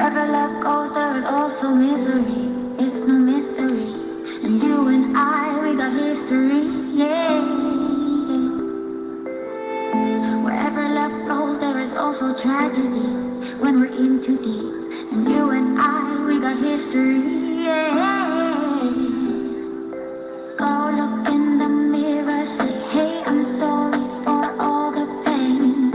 Wherever love goes, there is also misery. It's no mystery. And you and I, we got history, yeah. Wherever love flows, there is also tragedy. When we're in too deep. And you and I, we got history, yeah. Go look in the mirror, say, hey, I'm sorry for all the pain.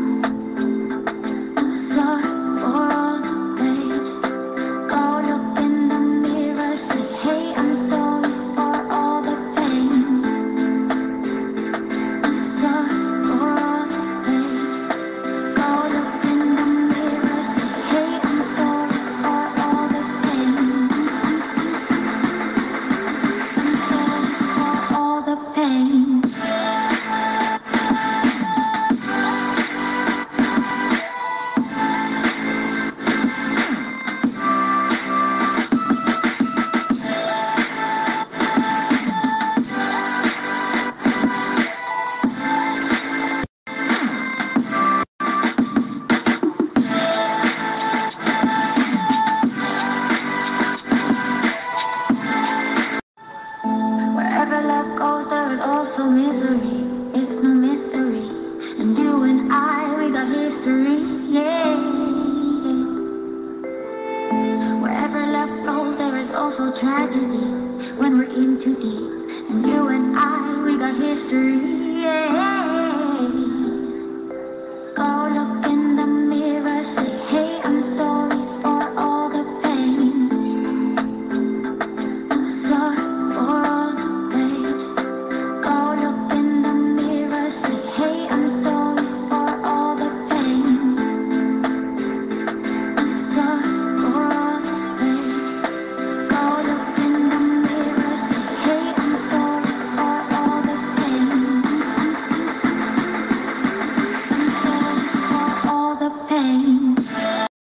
I'm sorry for all the pain. Go look in the mirror, say, hey, I'm sorry for all the pain. I'm sorry for all the pain. Go look in the mirror, say, hey, I'm sorry for all the pain. I'm sorry for all the pain. Wherever love goes, there is also misery. It's no mystery. And you and I, we got history, yeah. Wherever love goes, there is also tragedy. When we're in too deep. And you and I, we got history, yeah.